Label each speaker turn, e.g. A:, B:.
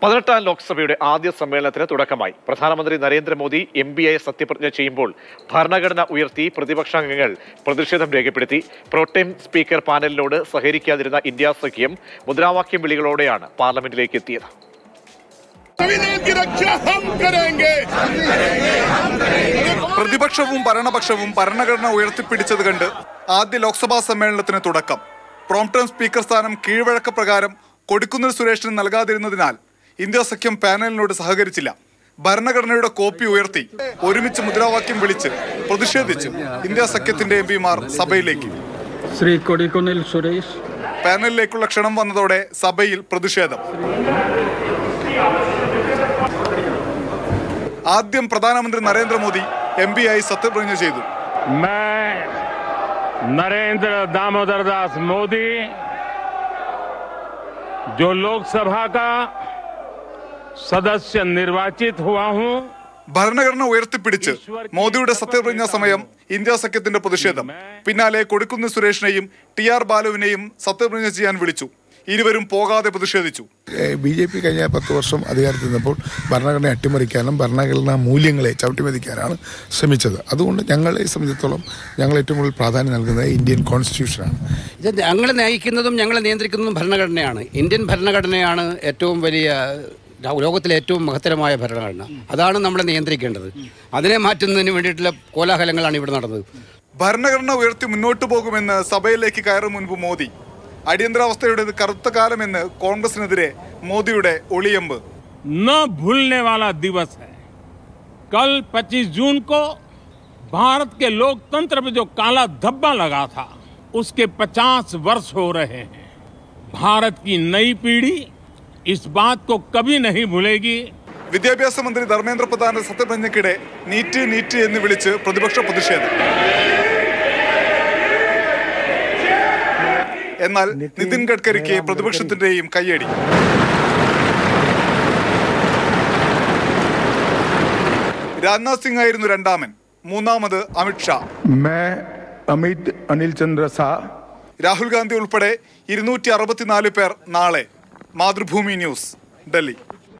A: 18ാം ലോക്സഭയുടെ ആദ്യ സമ്മേളനത്തിന് തുടക്കമായി. പ്രധാനമന്ത്രി നരേന്ദ്രമോദി MBയെ സത്യപ്രതിജ്ഞ ചെയ്യുമ്പോൾ ഭരണഘടന ഉയർത്തി പ്രതിപക്ഷാംഗങ്ങൾ പ്രതിഷേധം രേഖപ്പെടുത്തി. പ്രോട്ടേം സ്പീക്കർ പാനലിനോട് സഹകരിക്കാതിരുന്ന ഇന്ത്യ സഖ്യം മുദ്രാവാക്യം വിളികളോടെയാണ് പാർലമെന്റിലേക്ക് എത്തിയത്.
B: പ്രതിപക്ഷവും ഭരണപക്ഷവും ഭരണഘടന ഉയർത്തിപ്പിടിച്ചത് കണ്ട് ആദ്യ ലോക്സഭാ സമ്മേളനത്തിന് തുടക്കം. പ്രോംപ്റ്റം സ്പീക്കർ സ്ഥാനം കീഴ്വഴക്ക പ്രകാരം കൊടിക്കുന്നിൽ സുരേഷിന് നൽകാതിരുന്നതിനാൽ ഇന്ത്യ സഖ്യം പാനലിനോട് സഹകരിച്ചില്ല. ഭരണഘടനയുടെ കോപ്പി ഉയർത്തി ഒരുമിച്ച് മുദ്രാവാക്യം വിളിച്ച് പ്രതിഷേധിച്ചു ഇന്ത്യ സഖ്യത്തിന്റെ MPമാർ സഭയിലേക്ക്.
C: ശ്രീ കൊടിക്കുന്നിൽ സുരേഷ്
B: പാനലിലേക്കുള്ള ക്ഷണം വന്നതോടെ സഭയിൽ പ്രതിഷേധം. ആദ്യം പ്രധാനമന്ത്രി നരേന്ദ്രമോദി MPയായി സത്യപ്രതിജ്ഞ ചെയ്തു.
D: नरेंद्र दामोदर दास मोदी जो लोकसभा का सदस्य निर्वाचित हुआ हूं.
B: ഭരണഘടന ഉയർത്തിപ്പിടിച്ച് മോദിയുടെ സത്യപ്രതിജ്ഞാ സമയം ഇന്ത്യ സഖ്യത്തിന്റെ പ്രതിഷേധം. പിന്നാലെ കൊടിക്കുന്നിൽ സുരേഷിനെയും TR ബാലുവിനെയും സത്യപ്രതിജ്ഞ ചെയ്യാൻ വിളിച്ചു. ഇരുവരും പോകാതെ പ്രതിഷേധിച്ചു.
E: BJP കഴിഞ്ഞ 10 വർഷം അധികാരത്തിൽ നിന്നപ്പോൾ ഭരണഘടന അട്ടിമറിക്കാനും ഭരണഘടനാ മൂല്യങ്ങളെ ചവിട്ടിമതിക്കാനാണ് ശ്രമിച്ചത്. അതുകൊണ്ട് ഞങ്ങളെ സംബന്ധിച്ചിടത്തോളം ഞങ്ങൾ ഏറ്റവും കൂടുതൽ പ്രാധാന്യം നൽകുന്നത് ഇന്ത്യൻ കോൺസ്റ്റിറ്റ്യൂഷനാണ്.
F: ഞങ്ങളെ നയിക്കുന്നതും ഞങ്ങളെ നിയന്ത്രിക്കുന്നതും ഭരണഘടനയാണ്. ഇന്ത്യൻ ഭരണഘടനയാണ് ഏറ്റവും വലിയ, ലോകത്തിലെ ഏറ്റവും മഹത്തരമായ ഭരണഘടന. അതാണ് നമ്മളെ നിയന്ത്രിക്കേണ്ടത്. അതിനെ മാറ്റുന്നതിന് വേണ്ടിയിട്ടുള്ള കോലാഹലങ്ങളാണ് ഇവിടെ നടന്നത്.
B: ഭരണഘടന ഉയർത്തി മുന്നോട്ടു പോകുമെന്ന് സഭയിലേക്ക് കയറും മുൻപ് മോദി. അടിയന്തരാവസ്ഥയുടെ കറുത്ത കാലമെന്ന് കോൺഗ്രസിനെതിരെ മോദിയുടെ ഒളിയമ്പ്.
D: न भूलने वाला दिवस है. कल 25 जून को भारत के लोकतंत्र में जो काला धब्बा लगा था उसके 50 वर्ष हो रहे हैं. भारत की नई पीढ़ी इस बात को कभी नहीं भूलेगी.
B: വിദ്യാഭ്യാസ മന്ത്രി ധർമ്മേന്ദ്ര പ്രധാന്റെ സത്യപ്രതിജ്ഞയ്ക്കിടെ നീറ്റ് എന്ന് വിളിച്ച് പ്രതിപക്ഷ പ്രതിഷേധം. എന്നാൽ നിതിൻ ഗഡ്കരിക്ക് പ്രതിപക്ഷത്തിന്റെയും കയ്യടി. രാജ്നാഥ് സിംഗ് ആയിരുന്നു രണ്ടാമൻ, മൂന്നാമത് അമിത് ഷാ. രാഹുൽ ഗാന്ധി ഉൾപ്പെടെ 264 പേർ നാളെ. മാതൃഭൂമി ന്യൂസ്, ഡൽഹി.